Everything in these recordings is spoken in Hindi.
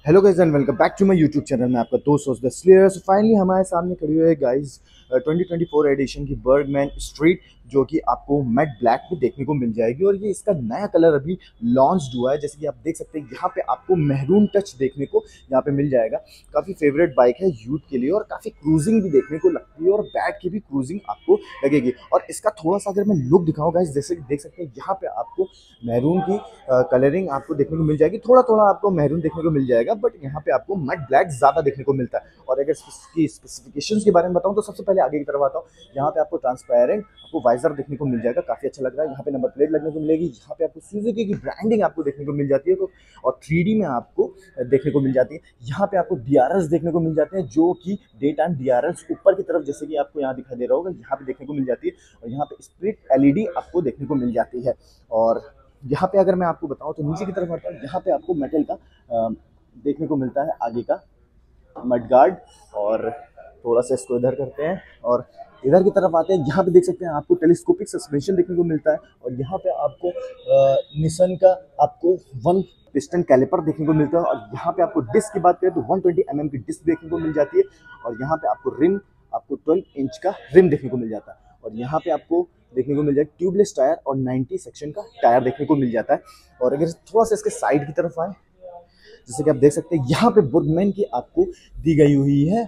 Hello guys and welcome back to my YouTube channel में आपका दोस्त host the slayer. So finally हमारे सामने खड़ी हुई है गाइस 2024 एडिशन की बर्गमैन स्ट्रीट, जो कि आपको मैट ब्लैक में देखने को मिल जाएगी। और ये इसका नया कलर अभी लॉन्च हुआ है। जैसे कि आप देख सकते हैं यहाँ पे आपको मैरून टच देखने को यहाँ पे मिल जाएगा। काफ़ी फेवरेट बाइक है यूथ के लिए और काफ़ी क्रूजिंग भी देखने को लगती है और बैट की भी क्रूजिंग आपको लगेगी। और इसका थोड़ा सा अगर मैं लुक दिखाऊँ गाइस, जैसे कि देख सकते हैं यहाँ पे आपको मैरून की कलरिंग आपको देखने को मिल जाएगी। थोड़ा थोड़ा आपको मैरून देखने को मिल जाएगा, बट यहाँ पे आपको मैट ब्लैक ज़्यादा देखने को मिलता है। और अगर इसकी स्पेसिफिकेशंस के बारे में बताऊँ तो सबसे पहले आगे की तरफ आता हूँ। यहाँ पे आपको ट्रांसपेरेंट आपको वाइजर देखने को मिल जाएगा, काफ़ी अच्छा लग रहा है। यहाँ पे नंबर प्लेट लगने को मिलेगी। यहाँ पे आपको सुजुकी की ब्रांडिंग आपको देखने को मिल जाती है तो और 3D में आपको देखने को मिल जाती है। यहाँ पे आपको DRLs देखने को मिल जाते हैं, जो कि डे टाइम DRLs ऊपर की तरफ, जैसे कि आपको यहाँ दिखाई दे रहा होगा, यहाँ पे देखने को मिल जाती है। और यहाँ पे स्प्लिट LED आपको देखने को मिल जाती है। और यहाँ पे अगर मैं आपको बताऊँ तो नीचे की तरफ आता हूँ, यहाँ पे आपको मेटल का देखने को मिलता है आगे का मड गार्ड। और थोड़ा सा इसको इधर करते हैं और इधर की तरफ आते हैं। यहाँ पे देख सकते हैं आपको टेलीस्कोपिक सस्पेंशन देखने को मिलता है। और यहाँ पे आपको निसन का आपको 1 पिस्टन कैलिपर देखने को मिलता है। और यहाँ पे आपको डिस्क की बात करें तो 120 mm की डिस्क देखने को मिल जाती है। और यहाँ पे आपको रिम आपको 12 इंच का रिम देखने को मिल जाता है। और यहाँ पे आपको देखने को मिल जाएगा ट्यूबलेस टायर और 90 सेक्शन का टायर देखने को मिल जाता है। और अगर थोड़ा सा इसके साइड की तरफ आए, जैसे कि आप देख सकते हैं यहाँ पे बर्गमैन की आपको दी गई हुई है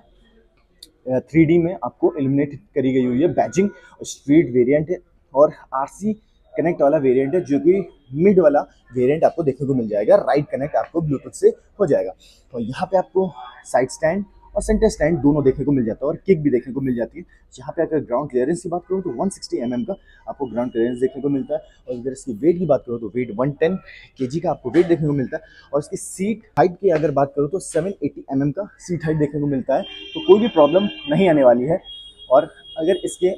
3D में आपको एलिमिनेट करी गई हुई है बैजिंग। स्ट्रीट वेरिएंट है और RC कनेक्ट वाला वेरिएंट है, जो कि मिड वाला वेरिएंट आपको देखने को मिल जाएगा। राइट कनेक्ट आपको ब्लूटूथ से हो जाएगा। और यहाँ पे आपको साइड स्टैंड और सेंटर स्टैंड दोनों देखने को मिल जाता है और किक भी देखने को मिल जाती है। यहाँ पे अगर ग्राउंड क्लियरेंस की बात करूँ तो 160 mm का आपको ग्राउंड क्लियरेंस देखने को मिलता है। और अगर इसकी वेट की बात करूँ तो वेट 110 kg का आपको वेट देखने को मिलता है। और इसकी सीट हाइट की अगर बात करूँ तो 780 mm का सीट हाइट देखने को मिलता है, तो कोई भी प्रॉब्लम नहीं आने वाली है। और अगर इसके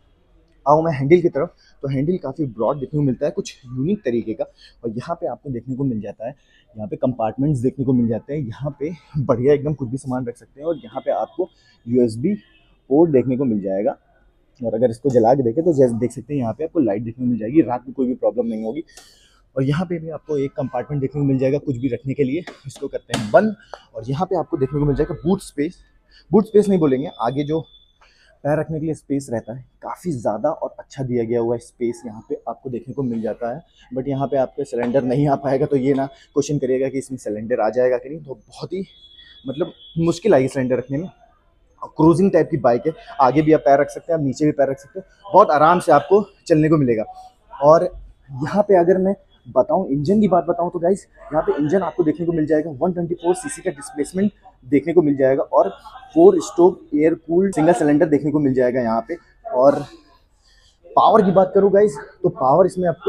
आऊँ मैं हैंडल की तरफ, तो हैंडल काफ़ी ब्रॉड देखने को मिलता है, कुछ यूनिक तरीके का। और यहाँ पे आपको देखने को मिल जाता है, यहाँ पे कंपार्टमेंट्स देखने को मिल जाते हैं। यहाँ पे बढ़िया एकदम कुछ भी सामान रख सकते हैं। और यहाँ पे आपको USB पोर्ट देखने को मिल जाएगा। और अगर इसको जला के देखें तो जैसे देख सकते हैं यहाँ पे आपको लाइट देखने को मिल जाएगी, रात में कोई भी प्रॉब्लम नहीं होगी। और यहाँ पे भी आपको एक कंपार्टमेंट देखने को मिल जाएगा कुछ भी रखने के लिए। इसको करते हैं बंद। और यहाँ पे आपको देखने को मिल जाएगा बूट स्पेस नहीं बोलेंगे, आगे जो पैर रखने के लिए स्पेस रहता है, काफ़ी ज़्यादा और अच्छा दिया गया हुआ स्पेस यहाँ पे आपको देखने को मिल जाता है। बट यहाँ पे आपके सिलेंडर नहीं आ पाएगा, तो ये ना क्वेश्चन करिएगा कि इसमें सिलेंडर आ जाएगा कि नहीं। तो बहुत ही मतलब मुश्किल आएगी सिलेंडर रखने में। क्रूजिंग टाइप की बाइक है, आगे भी आप पैर रख सकते हैं, आप नीचे भी पैर रख सकते हैं, बहुत आराम से आपको चलने को मिलेगा। और यहाँ पे अगर मैं बताऊँ इंजन की बात बताऊँ तो गाइस, यहाँ पे इंजन आपको देखने को मिल जाएगा 124 cc का डिस्प्लेसमेंट देखने को मिल जाएगा। और 4 stroke air cooled single cylinder देखने को मिल जाएगा यहाँ पे। और पावर की बात करूँ गाइस, तो पावर इसमें आपको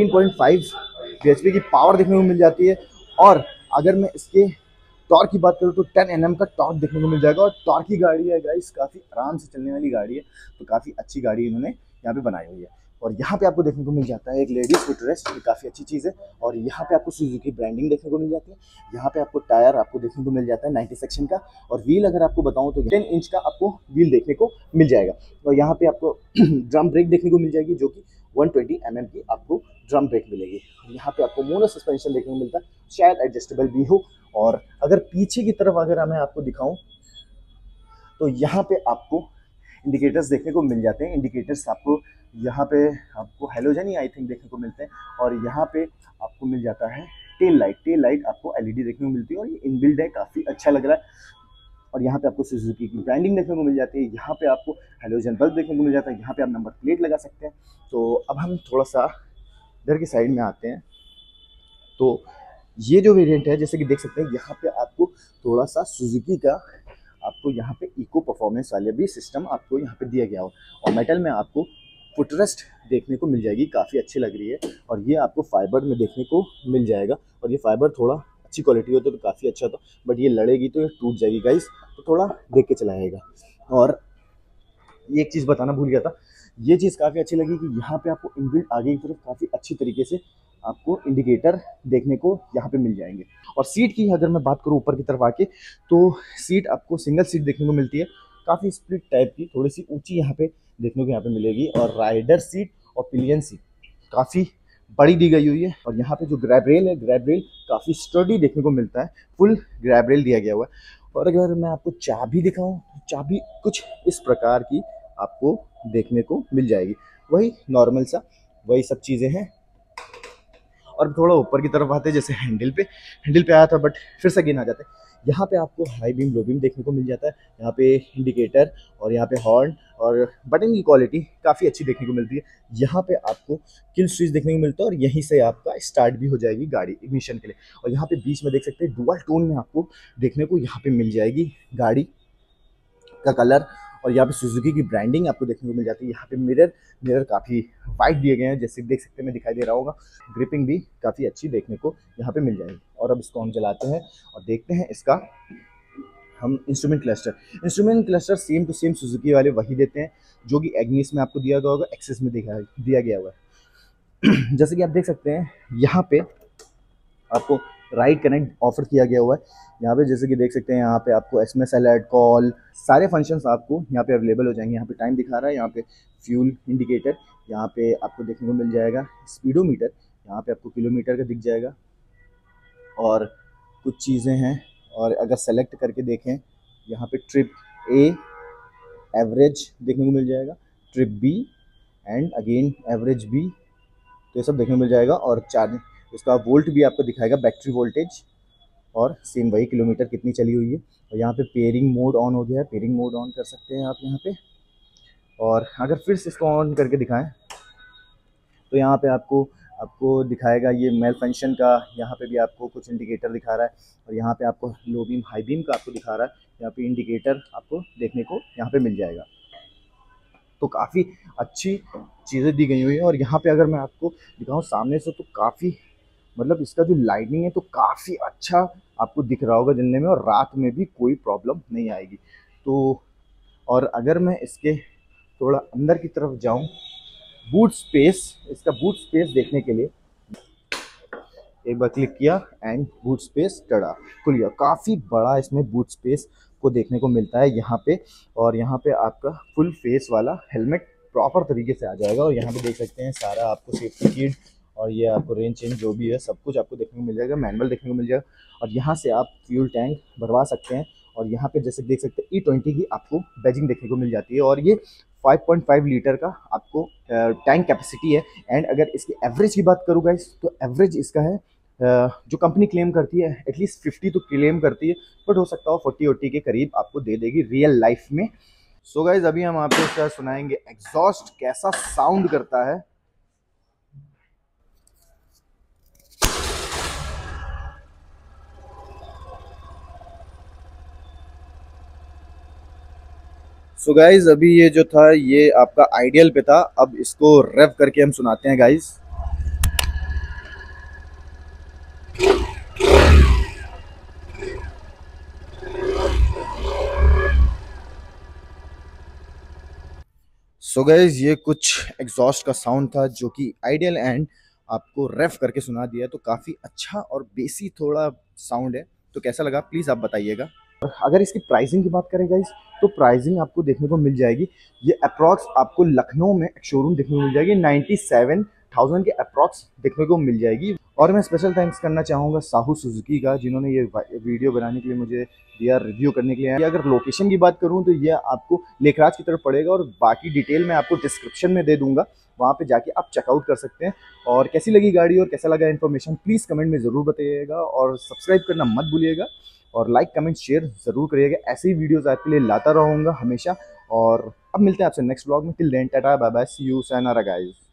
18.5 bhp की पावर देखने को मिल जाती है। और अगर मैं इसके टॉर्क की बात करूँ तो 10 Nm का टॉर्क देखने को मिल जाएगा। और टॉर्क की गाड़ी है गाइस, काफ़ी आराम से चलने वाली गाड़ी है, तो काफ़ी अच्छी गाड़ी इन्होंने यहाँ पे बनाई हुई है। और यहाँ पे आपको देखने को मिल जाता है एक लेडीज फुटरेस्ट, ये काफ़ी अच्छी चीज़ है। और यहाँ पे आपको सुजुकी ब्रांडिंग देखने को मिल जाती है। यहाँ पे आपको टायर आपको देखने को मिल जाता है 90 सेक्शन का। और व्हील अगर आपको बताऊँ तो 10 इंच का आपको व्हील देखने को मिल जाएगा। और यहाँ पे आपको ड्रम ब्रेक देखने को मिल जाएगी, जो कि 120 mm की आपको ड्रम ब्रेक मिलेगी। यहाँ पे आपको मोनो सस्पेंशन देखने को मिलता है, शायद एडजस्टेबल भी हो। और अगर पीछे की तरफ अगर मैं आपको दिखाऊं तो यहाँ पे आपको इंडिकेटर्स देखने को मिल जाते हैं। इंडिकेटर्स आपको यहाँ पे आपको हेलोजन ही आई थिंक देखने को मिलते हैं। और यहाँ पे आपको मिल जाता है टेल लाइट आपको LED देखने को मिलती है। और ये इनबिल्ड है, काफ़ी अच्छा लग रहा है। और यहाँ पे आपको सुजुकी की ब्रांडिंग देखने को मिल जाती है। यहाँ पे आपको हेलोजन बल्ब देखने को मिल जाता है। यहाँ पे आप नंबर प्लेट लगा सकते हैं। तो अब हम थोड़ा सा इधर की साइड में आते हैं। तो ये जो वेरिएंट है, जैसे कि देख सकते हैं यहाँ पे आपको थोड़ा सा सुजुकी का आपको यहाँ पे इको परफॉर्मेंस वाले भी सिस्टम आपको यहाँ पे दिया गया हो। और मेटल में आपको फुटरेस्ट देखने को मिल जाएगी, काफ़ी अच्छी लग रही है। और ये आपको फाइबर में देखने को मिल जाएगा। और ये फाइबर थोड़ा अच्छी क्वालिटी होती है तो काफ़ी अच्छा था, बट ये लड़ेगी तो ये टूट जाएगी गाइस, तो थोड़ा देख के चलाएगा। और ये एक चीज़ बताना भूल गया था, ये चीज़ काफ़ी अच्छी लगी कि यहाँ पे आपको इनबिल्ट आगे की तरफ काफ़ी अच्छी तरीके से आपको इंडिकेटर देखने को यहाँ पे मिल जाएंगे। और सीट की अगर मैं बात करूँ ऊपर की तरफ आके, तो सीट आपको सिंगल सीट देखने को मिलती है, काफ़ी स्प्लिट टाइप की, थोड़ी सी ऊंची यहाँ पे देखने को यहाँ पे मिलेगी। और राइडर सीट और पिलियन सीट काफ़ी बड़ी दी गई हुई है। और यहाँ पे जो ग्रैब रेल है, ग्रैब रेल काफ़ी स्टडी देखने को मिलता है, फुल ग्रैब रेल दिया गया हुआ है। और अगर मैं आपको चाबी दिखाऊं तो चाबी कुछ इस प्रकार की आपको देखने को मिल जाएगी, वही नॉर्मल सा वही सब चीज़ें हैं। और थोड़ा ऊपर की तरफ आते हैं, जैसे हैंडल पे आया था बट फिर से गिन आ जाता है। यहाँ पे आपको हाई बीम लो बीम देखने को मिल जाता है, यहाँ पे इंडिकेटर और यहाँ पे हॉर्न और बटन की क्वालिटी काफ़ी अच्छी देखने को मिलती है। यहाँ पे आपको किल स्विच देखने को मिलता है और यहीं से आपका स्टार्ट भी हो जाएगी गाड़ी इग्निशन के लिए। और यहाँ पे बीच में देख सकते हैं डुअल टोन में आपको देखने को यहाँ पे मिल जाएगी गाड़ी का कलर। और यहाँ पे सुजुकी की ब्रांडिंग आपको देखने को मिल जाती है। यहाँ पे मिरर काफ़ी वाइड दिए गए हैं, जैसे देख सकते हैं, मैं दिखाई दे रहा होगा। ग्रिपिंग भी काफ़ी अच्छी देखने को यहाँ पे मिल जाएगी। और अब इसको हम चलाते हैं और देखते हैं इसका हम instrument cluster same to same Suzuki वाले वही देते हैं जो कि एग्निस में आपको दिया गया होगा, एक्सेस में दिया गया हुआ है। जैसे कि आप देख सकते हैं यहाँ पे आपको राइट कनेक्ट ऑफर किया गया हुआ है। यहाँ पे जैसे कि देख सकते हैं, यहाँ पे आपको एसएमएस अलर्ट, कॉल, सारे फंक्शंस आपको यहाँ पे अवेलेबल हो जाएंगे। यहाँ पे टाइम दिखा रहा है, यहाँ पे फ्यूल इंडिकेटर, यहाँ पे आपको देखने को मिल जाएगा स्पीडोमीटर, यहाँ पे आपको किलोमीटर का दिख जाएगा और कुछ चीज़ें हैं। और अगर सेलेक्ट करके देखें, यहाँ पे ट्रिप ए एवरेज देखने को मिल जाएगा, trip B and again average B, तो ये सब देखने को मिल जाएगा। और चार्जिंग, उसका वोल्ट भी आपको दिखाएगा, बैटरी वोल्टेज, और सेम वही किलोमीटर कितनी चली हुई है। और यहाँ पे पेयरिंग मोड ऑन हो गया है, पेयरिंग मोड ऑन कर सकते हैं आप यहाँ पे। और अगर फिर से इसको ऑन करके दिखाएं तो यहाँ पे आपको दिखाएगा ये मेल फंक्शन का, यहाँ पे भी आपको कुछ इंडिकेटर दिखा रहा है। और यहाँ पे आपको लो बीम हाई बीम का आपको दिखा रहा है, यहाँ पे इंडिकेटर आपको देखने को यहाँ पे मिल जाएगा। तो काफ़ी अच्छी चीज़ें दी गई हुई है। और यहाँ पे अगर मैं आपको दिखाऊँ सामने से तो काफ़ी, मतलब इसका जो लाइटिंग है तो काफ़ी अच्छा आपको दिख रहा होगा जलने में, और रात में भी कोई प्रॉब्लम नहीं आएगी। तो और अगर मैं इसके थोड़ा अंदर की तरफ जाऊं, बूट स्पेस, इसका बूट स्पेस देखने के लिए एक बार क्लिक किया एंड बूट स्पेस टड़ा खुल गया। काफ़ी बड़ा इसमें बूट स्पेस को देखने को मिलता है यहाँ पे। और यहाँ पे आपका फुल फेस वाला हेलमेट प्रॉपर तरीके से आ जाएगा। और यहाँ पे देख सकते हैं सारा आपको सेफ्टी किट और ये आपको रेंज चेंज जो भी है सब कुछ आपको देखने को मिल जाएगा, मैनुअल देखने को मिल जाएगा। और यहाँ से आप फ्यूल टैंक भरवा सकते हैं। और यहाँ पे जैसे देख सकते हैं E20 की आपको बैजिंग देखने को मिल जाती है। और ये 5.5 लीटर का आपको टैंक कैपेसिटी है। एंड अगर इसकी एवरेज की बात करूँ गाइस, तो एवरेज इसका है जो कंपनी क्लेम करती है एटलीस्ट 50 तो क्लेम करती है, बट हो सकता हो 40 के करीब आपको दे देगी रियल लाइफ में। सो गाइज अभी हम आपको इसका सुनाएंगे एग्जॉस्ट कैसा साउंड करता है। सो गाइज अभी ये जो था ये आपका आइडियल पे था, अब इसको रेव करके हम सुनाते हैं गाइज। सो गाइज ये कुछ एग्जॉस्ट का साउंड था जो कि आइडियल एंड आपको रेफ करके सुना दिया, तो काफ़ी अच्छा और बेसी थोड़ा साउंड है। तो कैसा लगा प्लीज़ आप बताइएगा। अगर इसकी प्राइसिंग की बात करें गाइस, तो प्राइसिंग आपको देखने को मिल जाएगी, ये अप्रॉक्स आपको लखनऊ में एक शोरूम देखने को मिल जाएगी 97,000 के अप्रॉक्स देखने को मिल जाएगी। और मैं स्पेशल थैंक्स करना चाहूँगा साहू सुजुकी का, जिन्होंने ये वीडियो बनाने के लिए मुझे दिया, रिव्यू करने के लिए। अगर लोकेशन की बात करूँ तो ये आपको लेखराज की तरफ पड़ेगा, और बाकी डिटेल मैं आपको डिस्क्रिप्शन में दे दूंगा, वहाँ पे जाके आप चेकआउट कर सकते हैं। और कैसी लगी गाड़ी और कैसा लगा इन्फॉर्मेशन प्लीज़ कमेंट में ज़रूर बताइएगा, और सब्सक्राइब करना मत भूलिएगा, और लाइक कमेंट शेयर ज़रूर करिएगा। ऐसे ही वीडियोस आपके लिए लाता रहूँगा हमेशा। और अब मिलते हैं आपसे नेक्स्ट व्लॉग में। Till then tata bye bye, see you, sayonara guys.